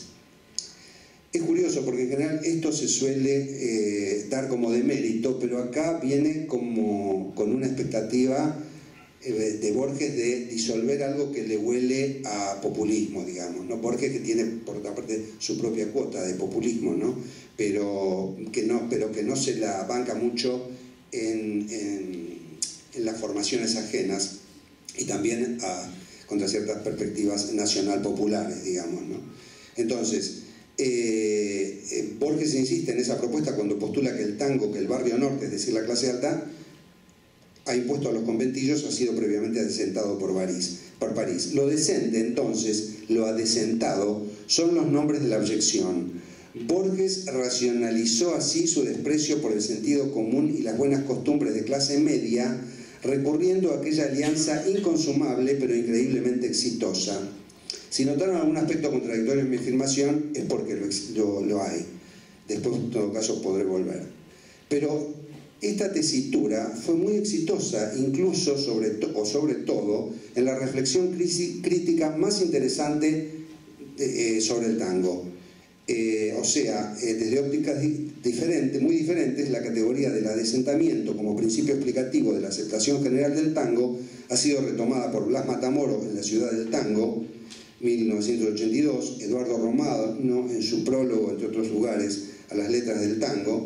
Es curioso porque en general esto se suele dar como demérito, pero acá viene como con una expectativa de Borges de disolver algo que le huele a populismo, digamos, ¿no? Borges que tiene por otra parte su propia cuota de populismo, ¿no? Pero que no se la banca mucho en las formaciones ajenas y también contra ciertas perspectivas nacional populares, digamos, ¿no? Entonces, Borges insiste en esa propuesta cuando postula que el tango que el barrio norte, es decir, la clase alta, ha impuesto a los conventillos, ha sido previamente adecentado por París. Lo decente, entonces, lo adecentado, son los nombres de la abyección. Borges racionalizó así su desprecio por el sentido común y las buenas costumbres de clase media, recurriendo a aquella alianza inconsumable pero increíblemente exitosa. Si notaron algún aspecto contradictorio en mi afirmación, es porque lo hay. Después, en todo caso, podré volver. Pero esta tesitura fue muy exitosa, incluso, sobre todo, en la reflexión crítica más interesante sobre el tango. Desde ópticas muy diferentes, la categoría del adecentamiento como principio explicativo de la aceptación general del tango ha sido retomada por Blas Matamoro en La ciudad del tango, 1982, Eduardo Romano en su prólogo, entre otros lugares, a las letras del tango,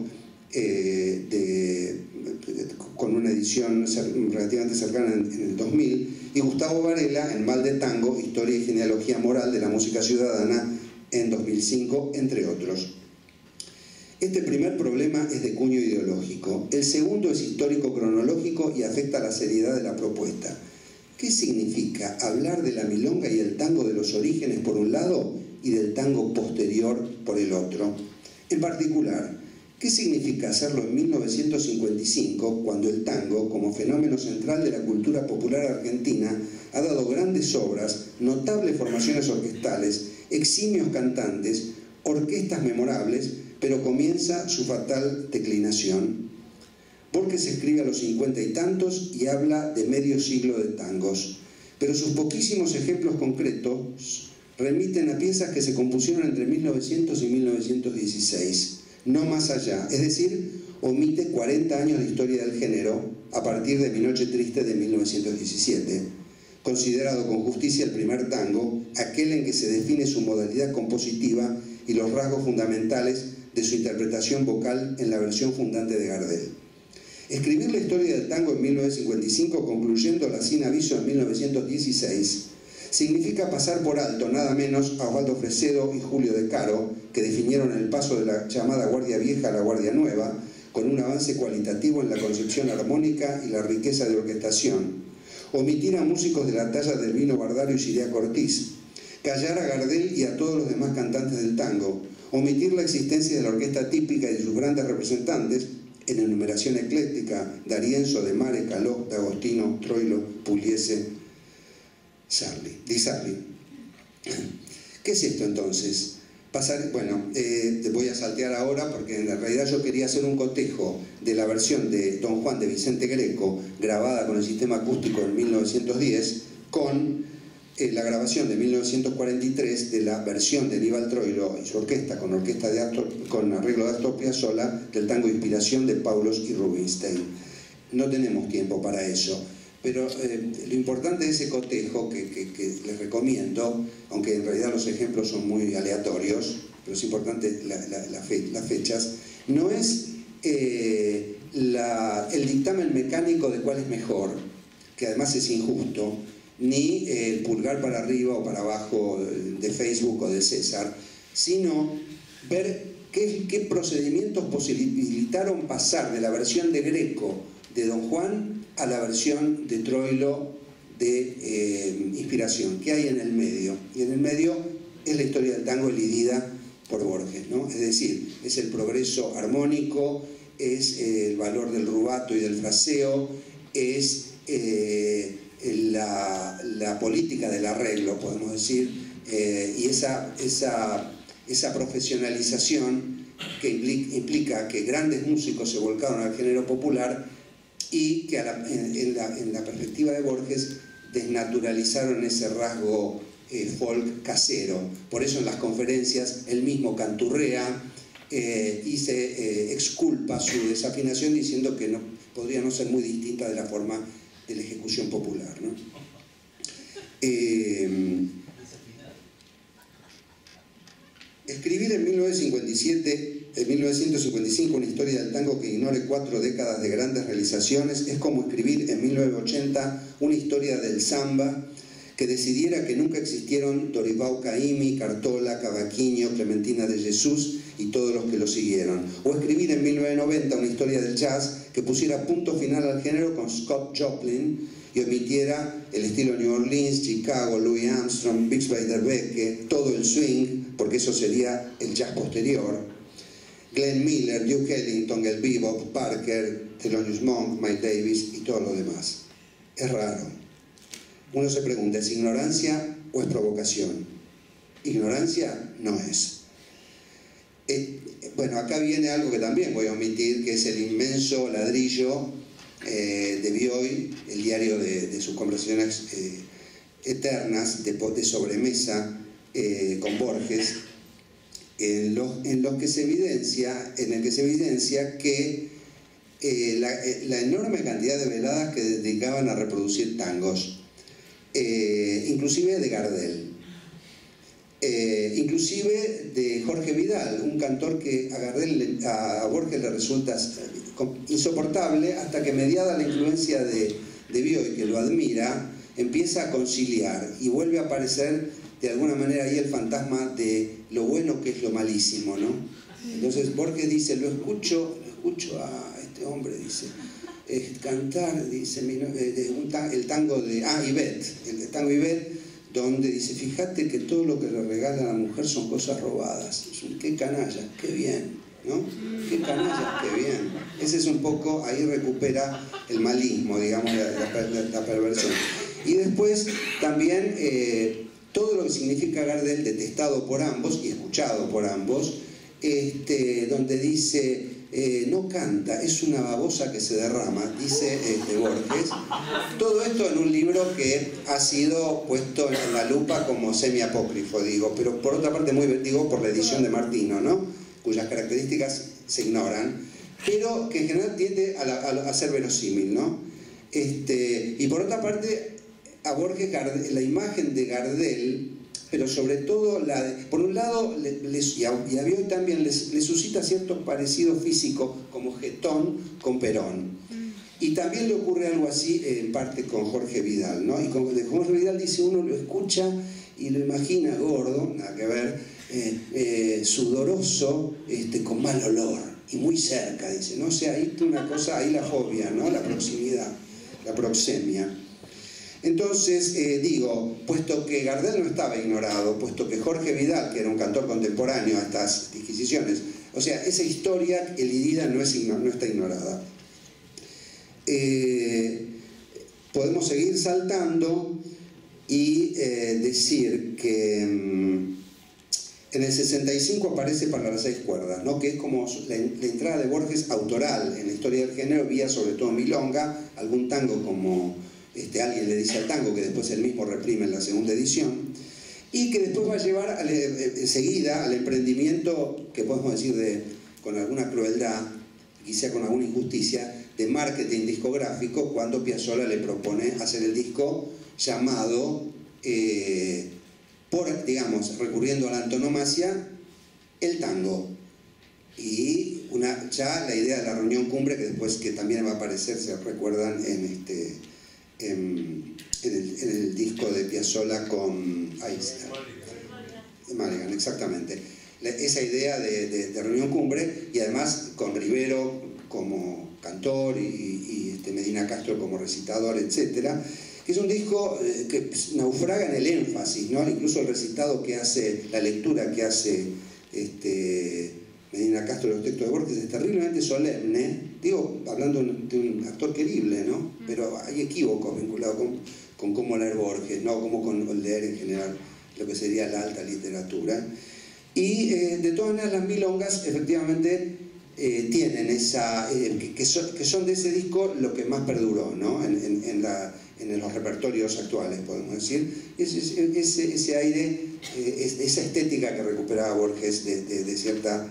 con una edición relativamente cercana en el 2000, y Gustavo Varela en Mal de Tango, Historia y Genealogía Moral de la Música Ciudadana, en 2005, entre otros. Este primer problema es de cuño ideológico. El segundo es histórico-cronológico y afecta a la seriedad de la propuesta. ¿Qué significa hablar de la milonga y el tango de los orígenes por un lado y del tango posterior por el otro? En particular, ¿Qué significa hacerlo en 1955, cuando el tango, como fenómeno central de la cultura popular argentina, ha dado grandes obras, notables formaciones orquestales, eximios cantantes, orquestas memorables, pero comienza su fatal declinación? Borges escribe a los 50 y tantos y habla de medio siglo de tangos, pero sus poquísimos ejemplos concretos remiten a piezas que se compusieron entre 1900 y 1916, no más allá, es decir, omite 40 años de historia del género a partir de Mi Noche Triste de 1917, considerado con justicia el primer tango, aquel en que se define su modalidad compositiva y los rasgos fundamentales de su interpretación vocal en la versión fundante de Gardel. Escribir la historia del tango en 1955, concluyéndola sin aviso en 1916, significa pasar por alto nada menos a Osvaldo Fresedo y Julio De Caro, que definieron el paso de la llamada Guardia Vieja a la Guardia Nueva, con un avance cualitativo en la concepción armónica y la riqueza de orquestación. Omitir a músicos de la talla de Elvino Bardario y Siriaco Ortiz. Callar a Gardel y a todos los demás cantantes del tango. Omitir la existencia de la orquesta típica y de sus grandes representantes, en enumeración ecléctica: D'Arienzo, De Mare, Caló, D'Agostino, Troilo, Pugliese, Di Sarli. ¿Qué es esto entonces? Te voy a saltear ahora porque en realidad yo quería hacer un cotejo de la versión de Don Juan de Vicente Greco, grabada con el sistema acústico en 1910, con la grabación de 1943 de la versión de Aníbal Troilo y su orquesta, con arreglo de Astor Piazzolla, del tango Inspiración de Paulos y Rubinstein. No tenemos tiempo para eso, pero lo importante de ese cotejo que les recomiendo, aunque en realidad los ejemplos son muy aleatorios, pero es importante las fechas, no es el dictamen mecánico de cuál es mejor, que además es injusto, ni el pulgar para arriba o para abajo de Facebook o de César, sino ver qué procedimientos posibilitaron pasar de la versión de Greco de Don Juan a la versión de Troilo de Inspiración. ¿Qué hay en el medio? Y en el medio es la historia del tango elidida por Borges, ¿no? Es decir, es el progreso armónico, es el valor del rubato y del fraseo, es la política del arreglo, podemos decir, y esa profesionalización que implica que grandes músicos se volcaron al género popular y que en la perspectiva de Borges desnaturalizaron ese rasgo folk casero. Por eso en las conferencias él mismo canturrea y se exculpa su desafinación diciendo que podría no ser muy distinta de la forma de la ejecución popular, ¿no? Escribir en 1955 una historia del tango que ignore 4 décadas de grandes realizaciones es como escribir en 1980 una historia del samba que decidiera que nunca existieron Dorival Caymmi, Cartola, Cavaquinho, Clementina de Jesús y todos los que lo siguieron. O escribir en 1990 una historia del jazz que pusiera punto final al género con Scott Joplin y omitiera el estilo New Orleans, Chicago, Louis Armstrong, Bix Beiderbecke, todo el swing, porque eso sería el jazz posterior. Glenn Miller, Duke Ellington, el bebop, Parker, Thelonious Monk, Miles Davis y todo lo demás. Es raro. Uno se pregunta, ¿es ignorancia o es provocación? Ignorancia no es. Bueno, acá viene algo que también voy a omitir, que es el inmenso ladrillo de Bioy, el diario de sus conversaciones eternas de sobremesa con Borges, en el que se evidencia que la enorme cantidad de veladas que dedicaban a reproducir tangos, inclusive de Gardel, inclusive de Jorge Vidal, un cantor que a Borges le resulta insoportable, hasta que, mediada la influencia de Bioy, que lo admira, empieza a conciliar y vuelve a aparecer de alguna manera ahí el fantasma de lo bueno que es lo malísimo, ¿no? Entonces Borges dice, lo escucho a este hombre, dice, cantar, dice, el tango de Ivette, el tango Ivette, donde dice, fíjate que todo lo que le regala a la mujer son cosas robadas. Qué canalla, qué bien. ¿no? Qué canalla, qué bien. Ese es un poco, ahí recupera el malismo, digamos, la perversión. Y después también todo lo que significa Gardel, detestado por ambos y escuchado por ambos, donde dice, no canta, es una babosa que se derrama, dice Borges. Todo esto en un libro que ha sido puesto en la lupa como semiapócrifo, digo, pero por otra parte muy digo por la edición de Martino, ¿no? Cuyas características se ignoran, pero que en general tiende a ser verosímil, ¿no? Y por otra parte, a Borges la imagen de Gardel, pero sobre todo por un lado y a Bioy también le suscita cierto parecido físico como Getón con Perón, y también le ocurre algo así en parte con Jorge Vidal, ¿no? Y con Jorge Vidal dice, uno lo escucha y lo imagina gordo, nada que ver, sudoroso, con mal olor y muy cerca, dice, no sé, ahí está una cosa, ahí la fobia, ¿no? La proximidad, la proxemia. Entonces, digo, puesto que Gardel no estaba ignorado, puesto que Jorge Vidal, que era un cantor contemporáneo a estas disquisiciones, o sea, esa historia elidida no está ignorada. Podemos seguir saltando y decir que en el 65 aparece Para las 6 cuerdas, ¿no? Que es como la entrada de Borges autoral en la historia del género, vía sobre todo milonga, algún tango como Alguien le dice al tango, que después él mismo reprime en la segunda edición, y que después va a llevar enseguida al emprendimiento, que podemos decir con alguna crueldad, quizá con alguna injusticia, de marketing discográfico, cuando Piazzolla le propone hacer el disco llamado, digamos, recurriendo a la antonomasia, el tango. Y ya la idea de la reunión cumbre, que después que también va a aparecer, se recuerdan en el disco de Piazzolla con Mulligan, exactamente. Esa idea de reunión cumbre, y además con Rivero como cantor y Medina Castro como recitador, etcétera, que es un disco que naufraga en el énfasis, ¿no? Incluso el recitado que hace, la lectura que hace Medina Castro de los textos de Borges es terriblemente solemne, digo, hablando de un actor querible, ¿no? Pero hay equívocos vinculados con cómo leer Borges, no como con leer en general lo que sería la alta literatura. Y de todas maneras las milongas efectivamente tienen esa, que son de ese disco lo que más perduró, ¿no? En los repertorios actuales, podemos decir, ese aire, esa estética que recuperaba Borges de cierta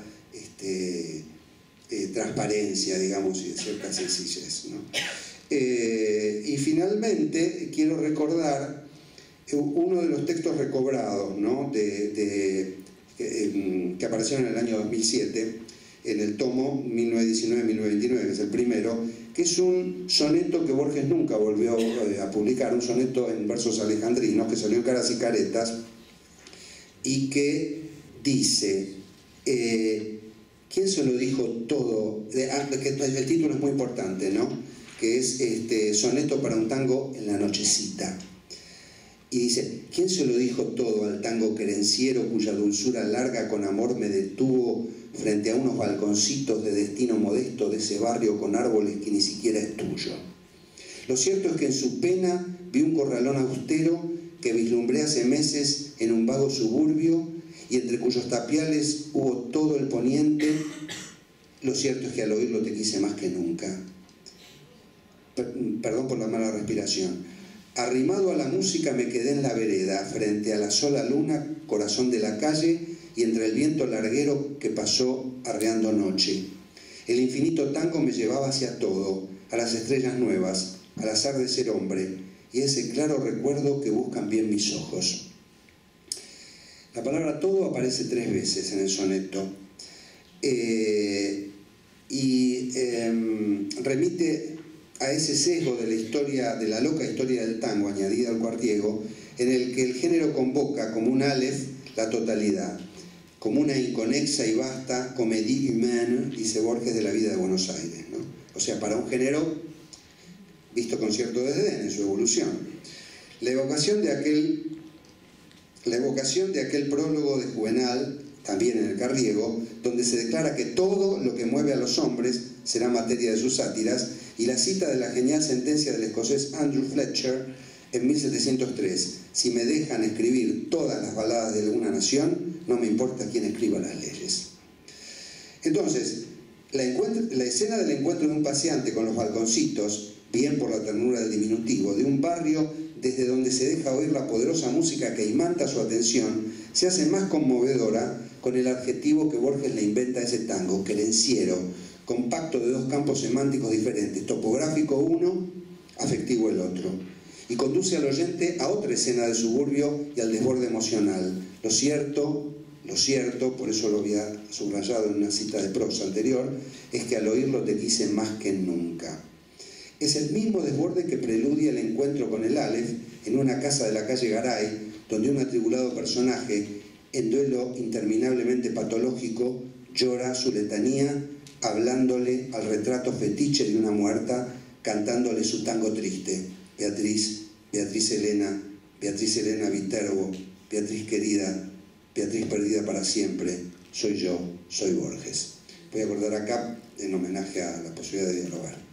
transparencia, digamos, y de cierta sencillez, ¿no? Y finalmente quiero recordar uno de los textos recobrados, ¿no? que aparecieron en el año 2007 en el tomo 1919-1929, que es el primero, que es un soneto que Borges nunca volvió a publicar, un soneto en versos alejandrinos que salió en Caras y Caretas, y que dice, ¿quién se lo dijo todo? El título es muy importante, ¿no? Que es Soneto para un tango en la nochecita. Y dice, ¿quién se lo dijo todo al tango querenciero cuya dulzura larga con amor me detuvo frente a unos balconcitos de destino modesto de ese barrio con árboles que ni siquiera es tuyo? Lo cierto es que en su pena vi un corralón austero que vislumbré hace meses en un vago suburbio y entre cuyos tapiales hubo todo el poniente. Lo cierto es que al oírlo te quise más que nunca. Perdón por la mala respiración. Arrimado a la música me quedé en la vereda, frente a la sola luna, corazón de la calle, y entre el viento larguero que pasó arreando noche. El infinito tango me llevaba hacia todo, a las estrellas nuevas, al azar de ser hombre, y ese claro recuerdo que buscan bien mis ojos. La palabra todo aparece 3 veces en el soneto, y remite a ese sesgo de la historia, de la loca historia del tango añadida al cuartiego, en el que el género convoca como un aleph la totalidad, como una inconexa y vasta comédie humaine, dice Borges, de la vida de Buenos Aires, ¿no? O sea, para un género visto con cierto desdén en su evolución. La evocación de aquel prólogo de Juvenal también en el Carriego, donde se declara que todo lo que mueve a los hombres será materia de sus sátiras, y la cita de la genial sentencia del escocés Andrew Fletcher en 1703: si me dejan escribir todas las baladas de alguna nación, no me importa quién escriba las leyes. Entonces, la escena del encuentro de un paseante con los balconcitos, bien por la ternura del diminutivo, de un barrio desde donde se deja oír la poderosa música que imanta su atención, se hace más conmovedora con el adjetivo que Borges le inventa a ese tango, querenciero, compacto de dos campos semánticos diferentes, topográfico uno, afectivo el otro, y conduce al oyente a otra escena del suburbio y al desborde emocional. Lo cierto, por eso lo había subrayado en una cita de prosa anterior, es que al oírlo te quise más que nunca. Es el mismo desborde que preludia el encuentro con el Aleph en una casa de la calle Garay, donde un atribulado personaje, en duelo interminablemente patológico, llora su letanía, hablándole al retrato fetiche de una muerta, cantándole su tango triste: Beatriz, Beatriz Elena, Beatriz Elena Viterbo, Beatriz querida, Beatriz perdida para siempre, soy yo, soy Borges. Voy a acordar acá en homenaje a la posibilidad de dialogar.